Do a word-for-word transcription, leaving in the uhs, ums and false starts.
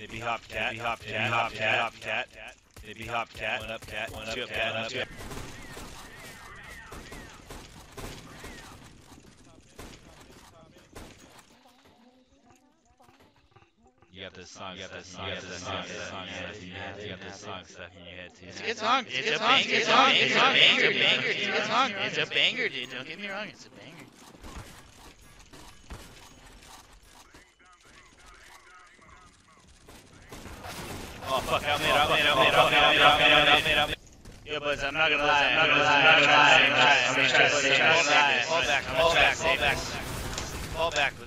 Maybe hop cat, maybe hop cat, maybe hop cat, hop cat, maybe hop cat, one up cat, one up cat, one up cat. You got this song, you got this song, you got this song, this song, you got this song stuck in your head too. It's a good song, it's a good song, it's a song, it's a banger, banger, it's a good song, it's a banger, dude. Don't get me wrong, it's a banger. Oh fuck, out mid, out mid, out mid, out mid, out mid, out mid, out mid, out mid. Yo, boys, I'm not gonna lie, I'm not gonna lie, I'm not gonna lie, I'm gonna try to say, fall back, fall back, fall back, fall back, fall back.